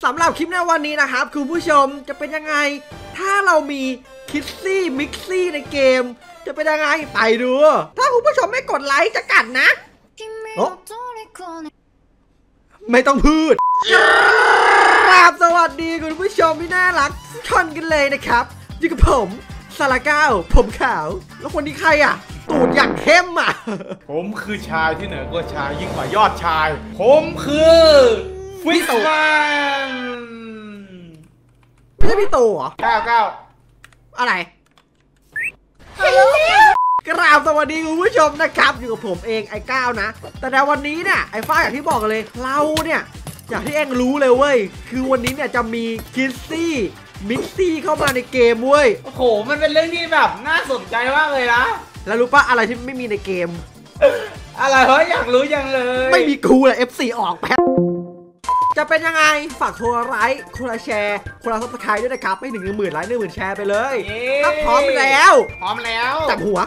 สำหรับคลิปในวันนี้นะครับคุณผู้ชมจะเป็นยังไงถ้าเรามีคิดซี่มิกซี่ในเกมจะเป็นยังไงไปดูถ้าคุณผู้ชมไม่กดไลค์จะกัดนะไม่ต้องพูดครับสวัสดีคุณผู้ชมที่น่ารักทุกคนกันเลยนะครับอยู่กับผมสาราก้าวผมขาวแล้วคนนี้ใครอ่ะตูดอย่างเข้มอ่ะผมคือชายที่เหนือกว่าชายยิ่งกว่ายอดชายผมคือฟิสแมนไม่ใช่พี่โตเหรอก้าวอะไรกราบสวัสดีคุณผู้ชมนะครับอยู่กับผมเองไอ้ก้าวนะแต่ในวันนี้เนี่ยไอ้ฟ้าอย่างที่บอกเลยเราเนี่ยอย่างที่เองรู้เลยเว้ยคือวันนี้เนี่ยจะมีคิดซี่มิกซี่เข้ามาในเกมเว้ยโอ้โหมันเป็นเรื่องที่แบบน่าสนใจมากเลยนะแล้วรู้ปะอะไรที่ไม่มีในเกมอะไรเพราะอยากรู้ยังเลยไม่มีกูเลย F4 ออกแป๊บจะเป็นยังไงฝากคนละไลค์คนละแชร์คนละซับสไครต์ด้วยนะครับให้ถึง10,000 ไลค์10,000 แชร์ไปเลยถ้าพร้อมแล้วจับหัว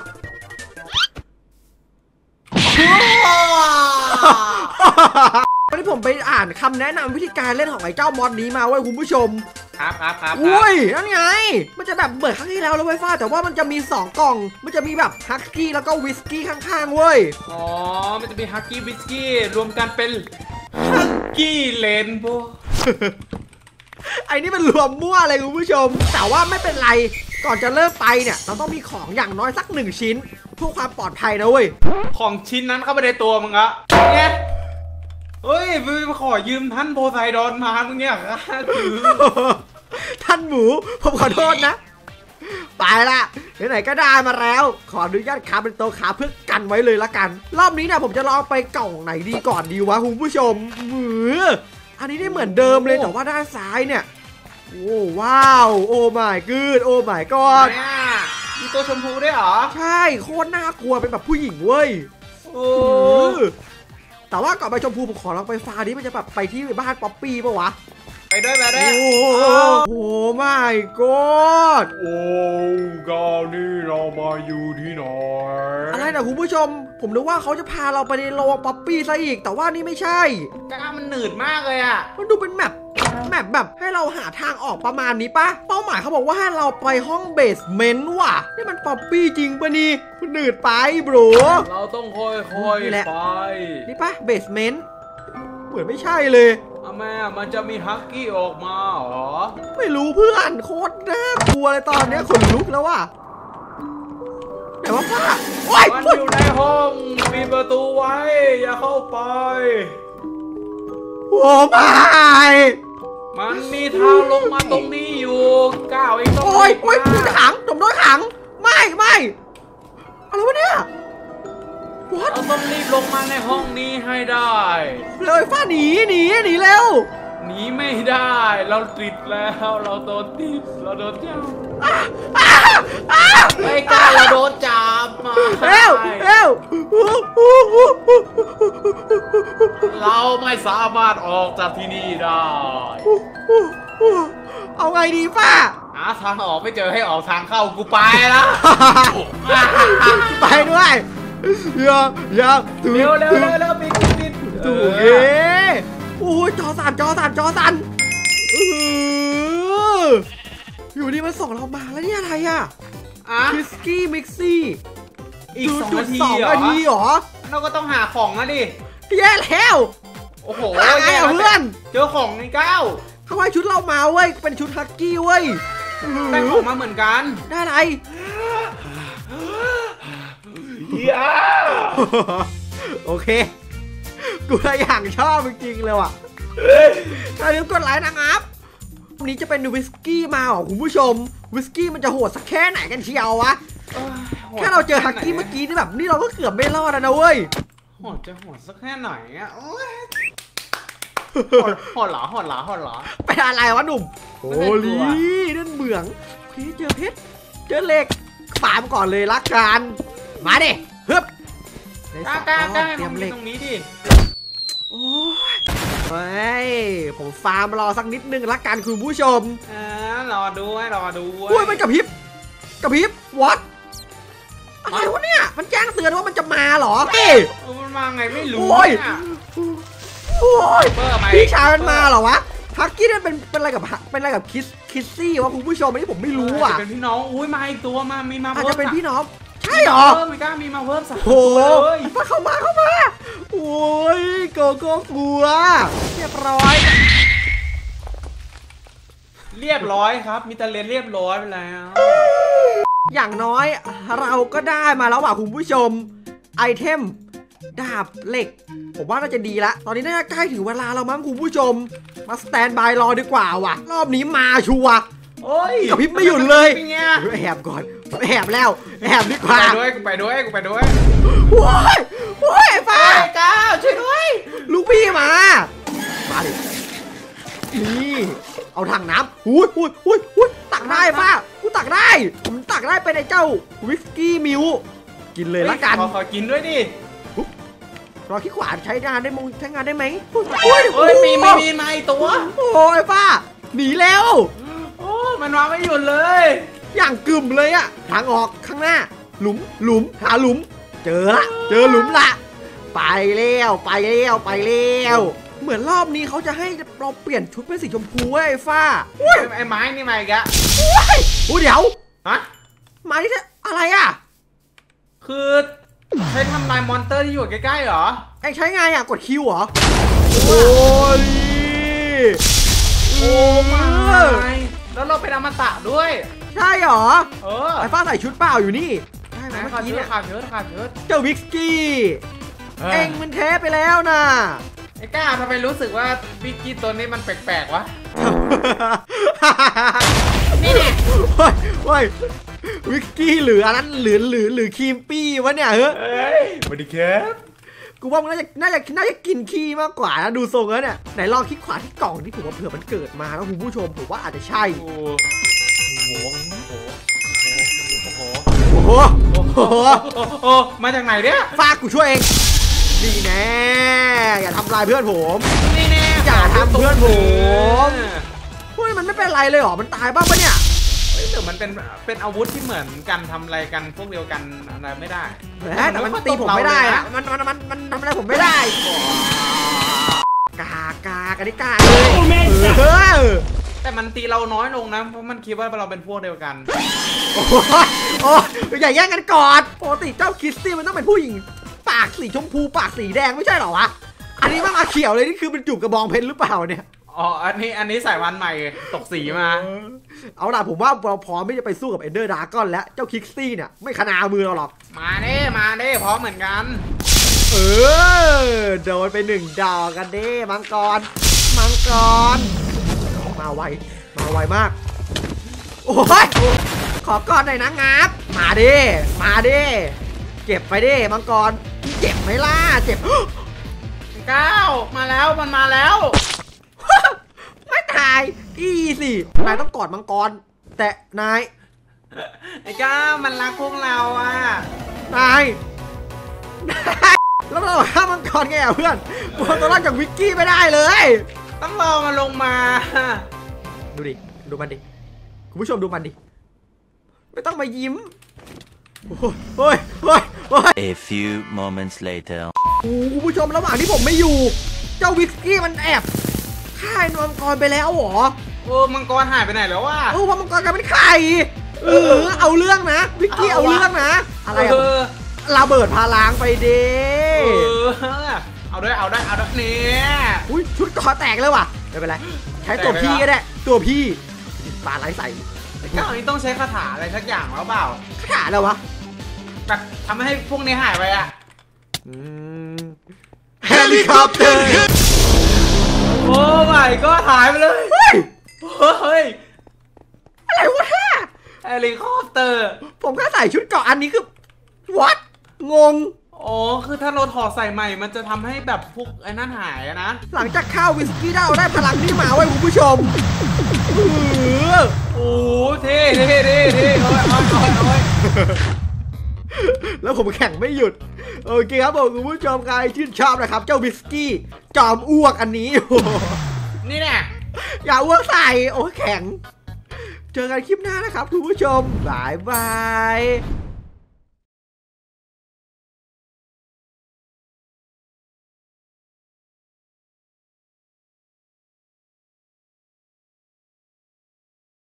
วันนี้ผมไปอ่านคำแนะนำวิธีการเล่นของไอ้เจ้ามอดนี้มาเว้ยคุณผู้ชมครับอุ้ยนั่นไงมันจะแบบเหมือนครั้งที่แล้วเลยเว้ยฟ้าแต่ว่ามันจะมี2 กล่องมันจะมีแบบฮัสกี้แล้วก็วิสกี้ข้างๆเว้ยอ๋อมันจะมีฮัสกี้วิสกี้รวมกันเป็นฮัสกี้เลนโบไอ้นี่มันรวมมั่วเลยคุณผู้ชมแต่ว่าไม่เป็นไรก่อนจะเริ่มไปเนี่ยเราต้องมีของอย่างน้อยสัก1 ชิ้นเพื่อความปลอดภัยนะเว้ยของชิ้นนั้นเข้าไปในตัวมึงอะเนี่ยเฮ้ยไปขอยืมท่านโพไซดอนมาตรงเนี้ยท่านหมูผมขอโทษนะไปละไหนๆก็ได้มาแล้วขออนุญาตค้าเป็นโต๊ะขาเพื่อกันไว้เลยละกันรอบนี้เนี่ยผมจะลองไปกล่องไหนดีก่อนดีวะคุณผู้ชมอันนี้ได้เหมือนเดิมเลยแต่ว่าด้านซ้ายเนี่ยโอ้ว้าวโอ้ my god โอ้ my god มีตัวชมพูด้วยเหรอใช่โคตรน่ากลัวเป็นแบบผู้หญิงเว้ยแต่ว่าก่อนไปชมพูผมขอลองไปฟ้าดิมันจะแบบไปที่บ้านป๊อปปี้ปะวะไปด้วยโอ้ my god โอ้กานี่เรามาอยู่ที่ไหนอะไรนะคุณผู้ชมผมนึกว่าเขาจะพาเราไปในโรงป๊อปปี้ซะอีกแต่ว่านี่ไม่ใช่กามันหนืดมากเลยอ่ะมันดูเป็นแมปแบบให้เราหาทางออกประมาณนี้ปะเป้าหมายเขาบอกว่าให้เราไปห้องเบสเมนต์ว่ะนี่มันป๊อปปี้จริงปะนี่มันหนืดไปบรูเราต้องค่อยๆไปนี่ปะเบสเมนต์เหมือนไม่ใช่เลยแม่มันจะมีฮักกี้ออกมาเหรอไม่รู้เพื่อนโคตรน่ากลัวเลยตอนนี้ขนลุกแล้วว่ะแต่ว่าป้ามันอยู่ในห้องปิดประตูไว้อย่าเข้าไปโอ้ไม่มันมีทางลงมาตรงนี้อยู่ก้าวเองต้องโอ้ยขังผมโดนขังไม่อะไรวะเนี่ยเราต้องรีบลงมาในห้องนี้ให้ได้เลยฟ้าหนีเร็วหนีไม่ได้เราติดแล้วเราโดนติดเราโดนจับไม่กล้าเราโดนจับมาเร็วเราไม่สามารถออกจากที่นี่ได้เอาไงดีฟ้าหาทางออกไม่เจอให้ออกทางเข้ากูไปละไปด้วยอย่าเร็วปิดถูกเอ้โอ้ยจอสั่นอยู่นี่มันส่งเรามาแล้วนี่อะไรอ่ะคิสกี้มิกซี่อีก2 นาทีเหรอเราก็ต้องหาของนะดิแย่แล้วโอ้โหไงเพื่อนเจอของในก้าวเขาให้ชุดเรามาเว้ยเป็นชุดฮักกี้เว้ยได้ของมาเหมือนกันได้อะไรโอเคกูเลยอย่างชอบจริงๆเลยว่ะอย่าลืมกดไลค์นะครับวันนี้จะเป็นวิสกี้มาหรอคุณผู้ชมวิสกี้มันจะโหดสักแค่ไหนกันเชียววะแค่เราเจอฮักกี้เมื่อกี้นี่แบบนี่เราก็เกือบไม่รอดนะเว้ยโหดสักแค่ไหนอ่ะโหดหรอเป็นอะไรวะหนุ่มโอ้ลีนั่นเหมืองพี่เจอเพชรเจอเหล็กปาล์มก่อนเลยละกันมาดิฮึบกล้าเตรียมเหล็กตรงนี้ดิโอ้ยเฮ้ยผมฟาร์มรอสักนิดนึงละกันคุณผู้ชมรอดูอุ้ยมันกระพริบวัดอะไรวะเนี่ยมันแจ้งเตือนว่ามันจะมาเหรอมันมาไงไม่รู้โอ้ยพี่ชายมันมาเหรอวะทฮักกี้เนี่ยเป็นอะไรกับคิสซี่วะคุณผู้ชมอันนี้ผมไม่รู้อ่ะเป็นพี่น้องอุ้ยมาอีกตัวมีมาอาจเพิ่มจะเป็นพี่น้องใช่หรอไม่กล้ามีมาเพิ่ม3 โอ้ตัวเลยเข้ามาโอ้ยโกโก้กลัวเรียบร้อยเรียบร้อยครับมีแต่เรียนเรียบร้อยไปแล้วอย่างน้อยเราก็ได้มาแล้วว่ะคุณผู้ชมไอเทมดาบเหล็กผมว่าน่าจะดีละตอนนี้น่าจะใกล้ถึงเวลาเรามั้งคุณผู้ชมมาสแตนบายรอดีกว่าว่ะรอบนี้มาชัวร์โอ้ยกับพริบไม่หยุดเลยแอบก่อนแอบแล้วแอบดีกว่ากูไปด้วยโอ้ยฟ้าก้าวช่วยด้วยลูกพี่มาดินี่เอาถังน้ำอุ้ยตักได้ฟ้ากูตักได้ผมตักได้ไปในเจ้าวิสกี้มิวกินเลยละกันขอกินด้วยดิรอขี้ขวานใช้งานได้ไหมมีมาอีกตัวโอ้ยฟ้าหนีแล้วโอ้มันมาไม่หยุดเลยอย่างกึ่มเลยอะทางออกข้างหน้าหลุมหาหลุมเจอหลุมละไปแล้วเหมือนรอบนี้เขาจะให้เราเปลี่ยนชุดเป็นสีชมพูไอ้ฟ้าไอ้ไม้นี่มาอีกอะเดี๋ยวฮะไม้นี่อะไรอะคือใช้ทำลายมอนเตอร์ที่อยู่ใกล้ๆเหรอเอ็งใช้ไงอะกดคิวเหรอโอ้มาแล้วเราเป็นอมตะด้วยใช่เหรอไอ้ฟ้าใส่ชุดเปล่าอยู่นี่ใช่ไหมเมื่อกี้เนี่ยขาดเยอะเจ้าวิกกี้เอ็งมันเทไปแล้วนะไอ้ก้าทำไมรู้สึกว่าวิกกี้ตัวนี้มันแปลกๆวะนี่เนี่ยวิกกี้หรืออันนั้นหรือครีมปี้วะเนี่ยเฮ้ยสวัสดีครับกูว่ามันน่าจะกินขี้มากกว่านะดูทรงแล้วเนี่ยไหนลองคลิกขวาที่กล่องที่ผมว่าเผื่อมันเกิดมาแล้วคุณผู้ชมผมว่าอาจจะใช่โอ้มาจากไหนเนี่ยฝากกูช่วยเองนี่แน่อย่าทำลายเพื่อนผมนี่แน่อย่าทำเพื่อนผมมันไม่เป็นไรเลยหรอมันตายบ้างปะเนี่ยหรือมันเป็นอาวุธที่เหมือนกันทำอะไรกันพวกเดียวกันอะไรไม่ได้แต่มันตีผมไม่ได้อะมันทำอะไรผมไม่ได้กาดิกาแต่มันตีเราน้อยลงนะเพราะมันคิดว่าเราเป็นพวกเดียวกันโอ้อย่าแย่งกันก่อนปกติเจ้าคิสซี่มันต้องเป็นผู้หญิงปากสีชมพูปากสีแดงไม่ใช่หรอวะอันนี้มันมาเขียวเลยนี่คือเป็นจูบกระบองเพชรหรือเปล่าเนี่ยอ๋ออันนี้สายวันใหม่ตกสีมาเอาล่ะผมว่าเราพร้อมที่จะไปสู้กับเอนเดอร์ดราก้อนแล้วเจ้าคิกซี่เนี่ยไม่ขนามือเราหรอกมาเด้พร้อมเหมือนกันโดนไป1 ดอกกันเด้มังกรมาไวมากโอ้ยขอกอดหน่อยนะงับมาดิเก็บไปดิมังกรเจ็บไหมล่ะเจ็บก้าวมาแล้วมันมาแล้วไม่ตายอีสินายต้องกอดมังกรแต่นายไอ้ก้าวมันรักพวกเราอ่ะนายแล้วเราฆ่ามังกรไงเพื่อนตัวรอดจากวิกกี้ไม่ได้เลยต้องรอมันลงมาดูมันดิคุณผู้ชมดูมันดิไม่ต้องมายิ้มโอ้ย A few moments later คุณผู้ชมระหว่างที่ผมไม่อยู่เจ้าวิกกี้มันแอบฆ่ามังกรไปแล้วหรอมังกรหายไปไหนแล้ววะว่ามังกรกลายเป็นไข่เอาเรื่องนะวิกกี้เอาเรื่องนะอะไรระเบิดพลังไปดิเอาด้วยเนี่ยอุ้ยชุดเกาะแตกเลยว่ะไม่เป็นไรใช้ตัวพี่ก็ได้ตัวพี่ปลาไหลใส่ก็อันนี้ต้องใช้คาถาอะไรสักอย่างหรือเปล่าคาถาแล้ววะแบบทำให้พวกนี้หายไปอะเฮลิคอปเตอร์โอ้ยก็หายไปเลยเฮ้ยอะไรวะเฮลิคอปเตอร์ผมแค่ใส่ชุดเกาะอันนี้คือวัดงงคือถ้าเราถอดใส่ใหม่มันจะทำให้แบบพวกไอ้นั่นหายนะหลังจากข้าววิสกี้ได้พลังที่มาไว้คุณผู้ชมโอ้เท่โอ้ยแล้วผมแข่งไม่หยุดโอเคครับผมคุณผู้ชมใครชื่นชอบนะครับเจ้าวิสกี้จอมอ้วกอันนี้นี่แน่อย่าอ้วกใส่โอ้แข็งเจอกันคลิปหน้านะครับคุณผู้ชมบาย